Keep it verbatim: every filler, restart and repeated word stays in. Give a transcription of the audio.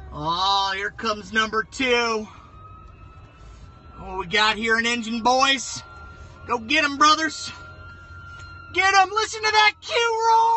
Oh, here comes number two. What we got here in engine, boys? Go get 'em, brothers. Get 'em. Listen to that cue roar.